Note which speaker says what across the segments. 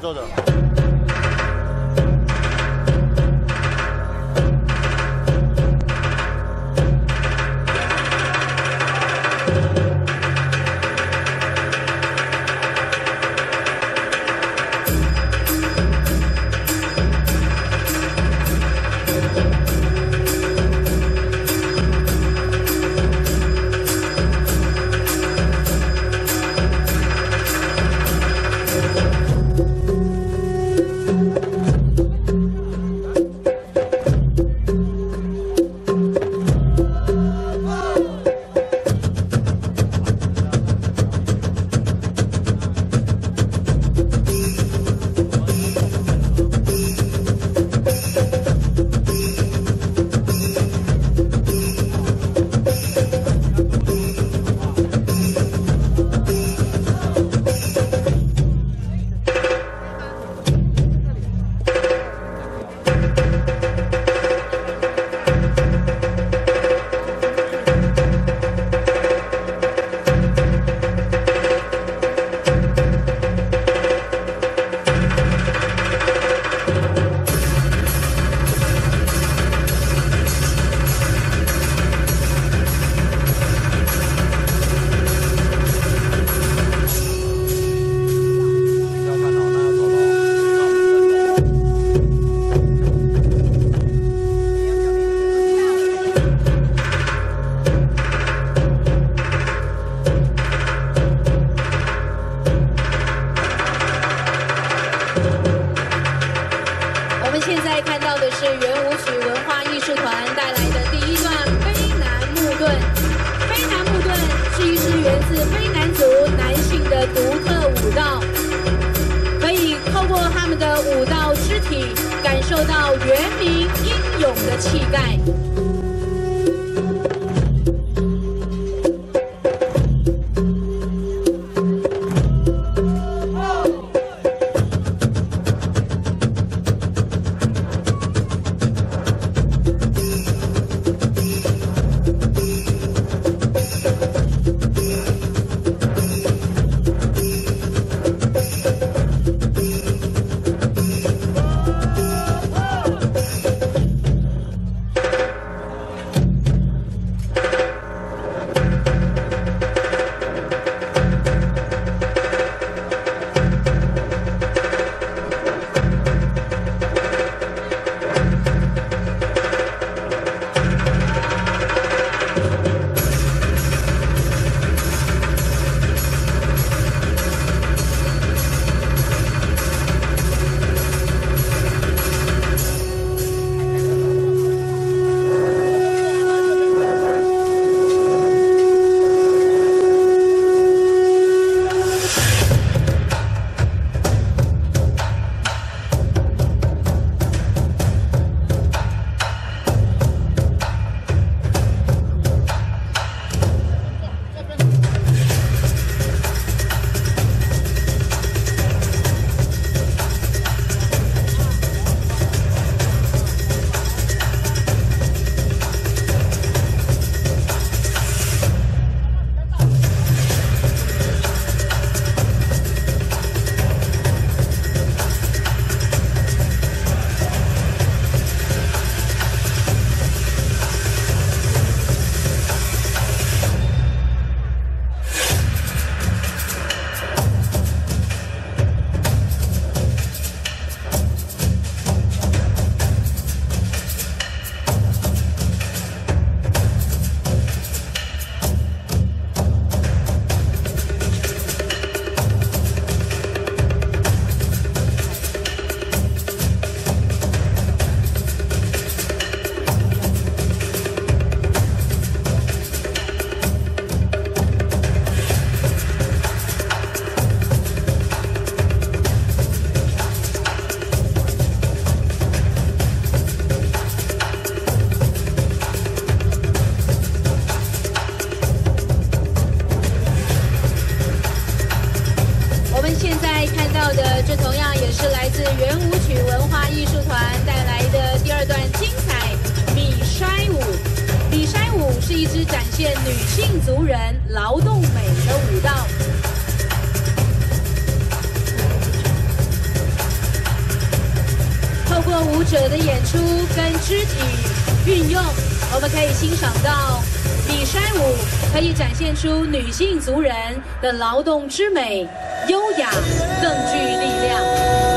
Speaker 1: 奏的。
Speaker 2: 劳动美的舞蹈。
Speaker 1: 者的演出跟肢体运用，我们可以欣赏到比筛舞可以展现出女性族人的劳动之美，优雅更具力量。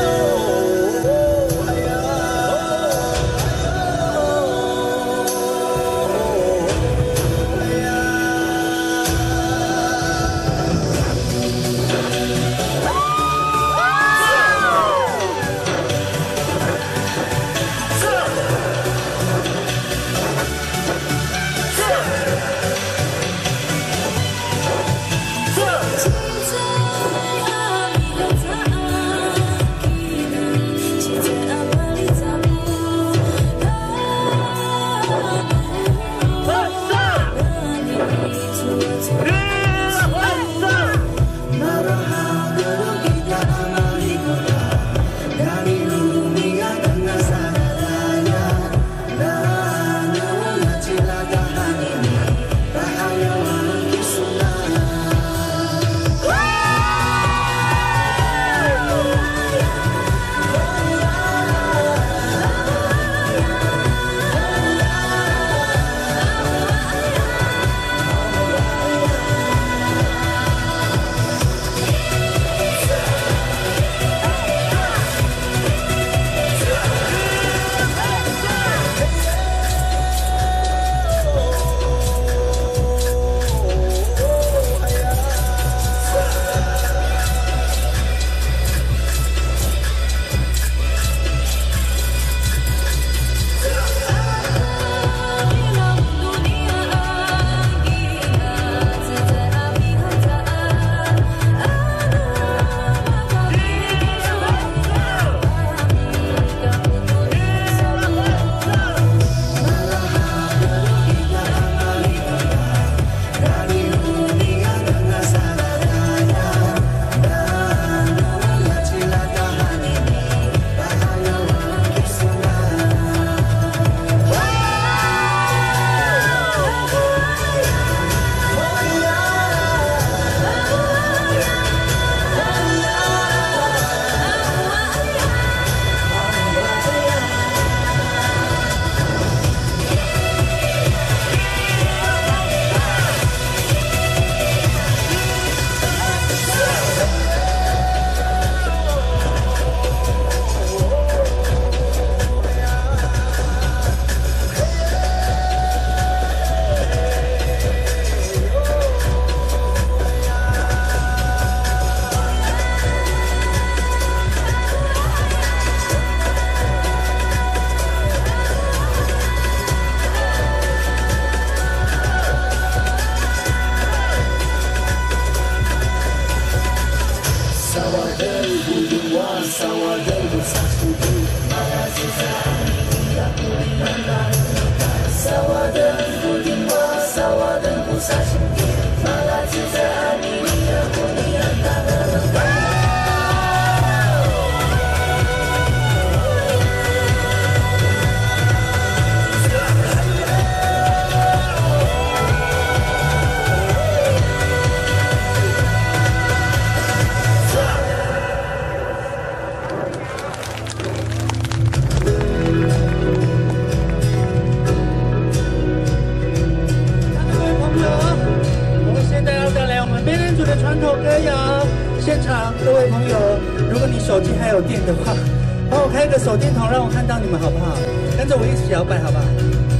Speaker 2: 各位朋友，如果你手机还有电的话，帮我开个手电筒，让我看到你们好不好？跟着我一起摇摆，好不好？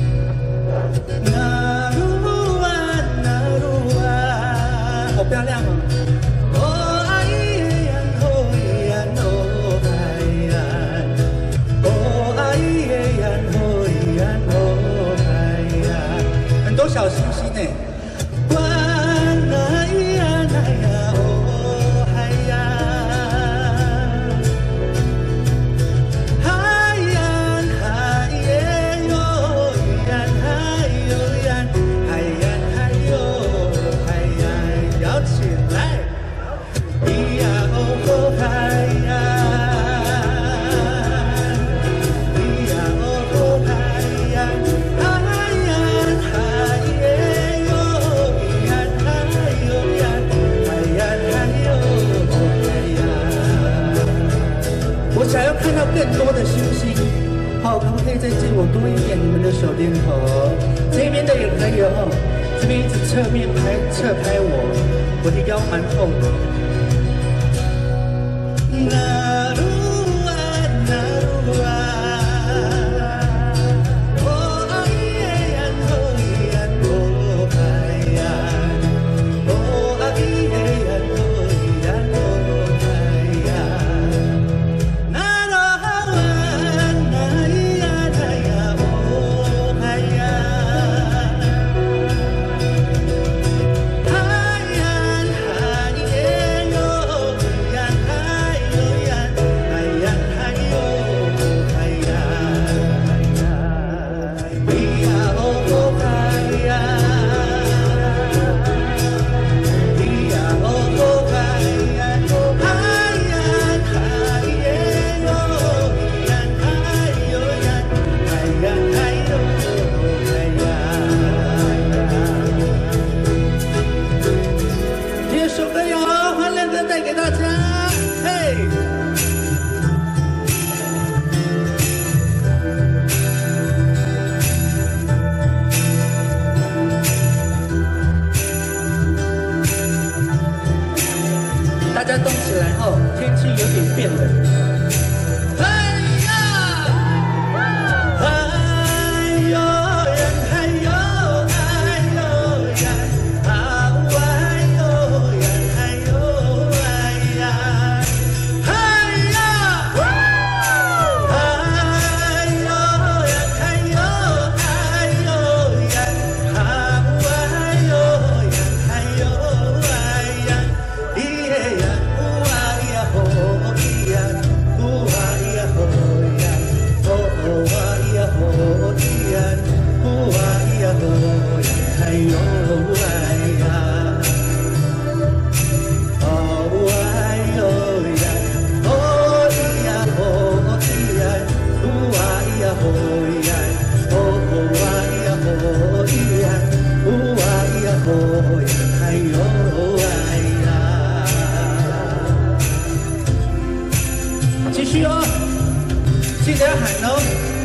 Speaker 2: 好漂亮哦！很多小星星呢。 你们的手电筒，这边的也可以哦。这边一直侧拍我的腰蛮厚的。那路啊，那路啊。 大家动起来后，天气有点变冷。继续哦，记得要喊哦。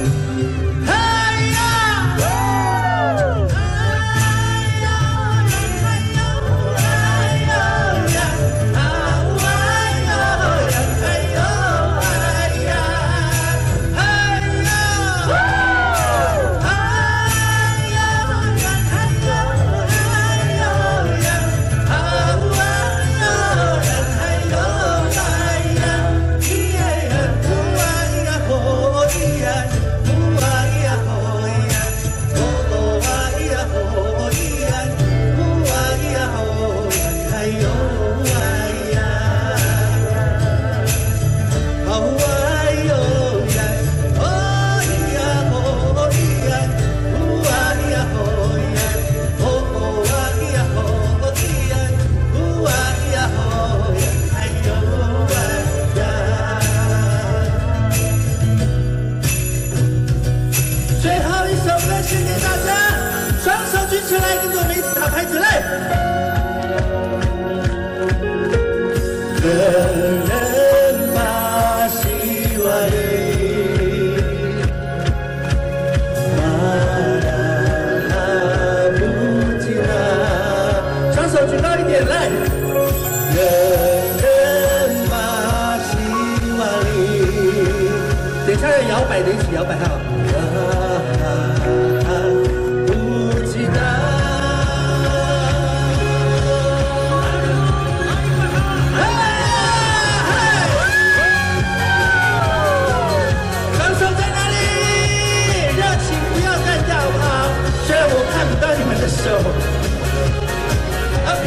Speaker 2: 起来，跟着我们一起打拍子来！人人把希望里，马拉布吉拉，双手举高一点来！人人把希望里，等一下要摇摆的一起摇摆哈。 手 ，OK。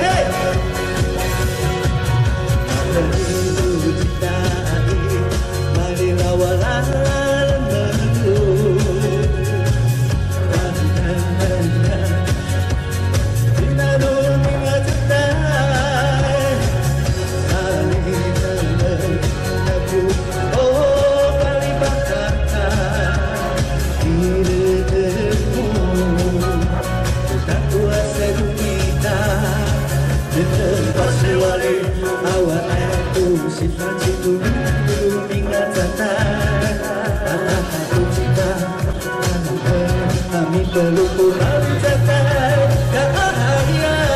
Speaker 2: pelukku mencapai keahlian.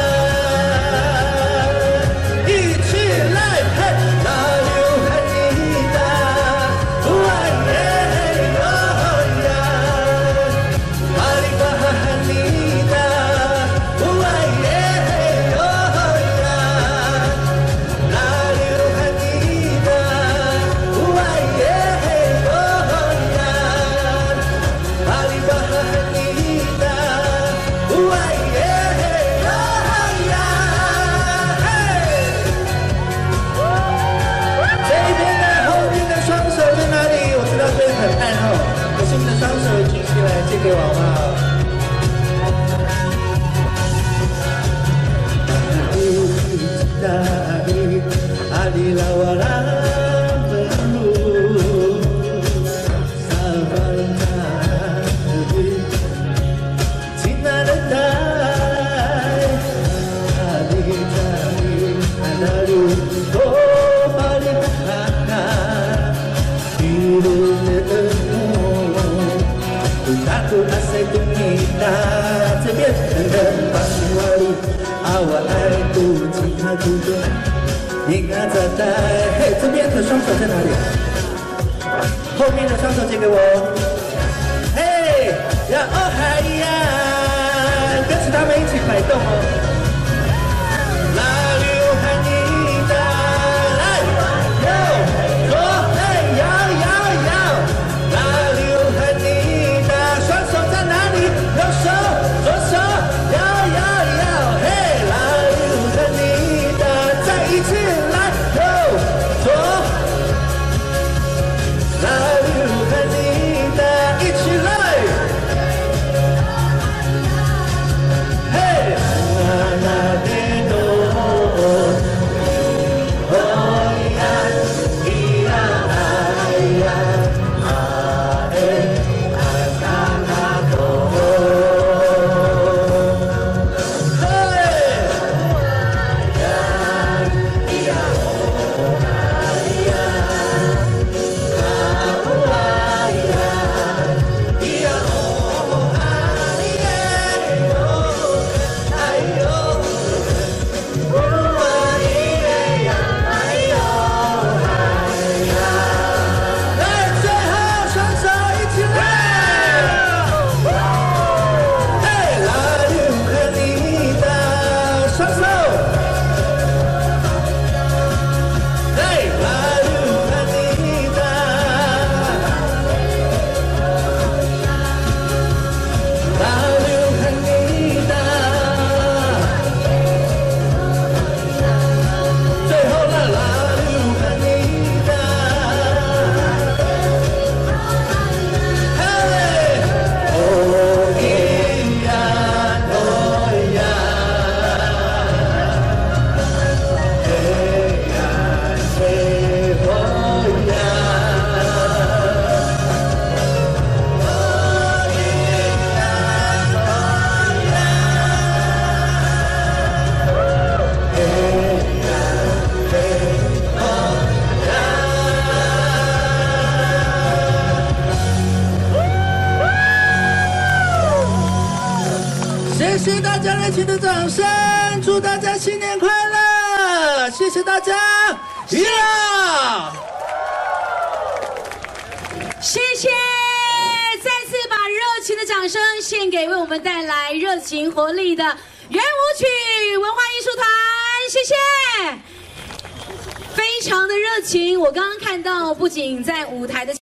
Speaker 2: 一起来，嘿，那流汗你的，哇耶哟呀，阿里巴哈你的，哇耶哟呀，那流汗你的，哇耶哟呀，阿里巴哈你的，哇耶哟呀，嘿。 这一边的后面的双手在哪里？我知道这里很暗哦，可是你的双手举起来借给我好不好？Aku asal kita 这边人人把心瓦里，啊我爱不及他主动，应该在带。嘿，这边的双手在哪里？后面的双手借给我。嘿，呀哦嗨呀，跟着他们一起摆动哦。那流汗你的，来，右左，嘿摇摇摇，那流汗你。 双手在哪里？右手、左手，摇摇摇，嘿，来流汗你的，再一次来，右左，来流汗你的，一起来，嘿，那那的多，哦呀，咿呀哎呀，啊哎。 谢谢大家热情的掌声，祝大家新年快乐！谢谢大家，呀！
Speaker 1: 谢谢，再次把热情的掌声献给为我们带来热情活力的圆舞曲文化艺术团，谢谢。非常的热情，我刚刚看到，不仅在舞台的。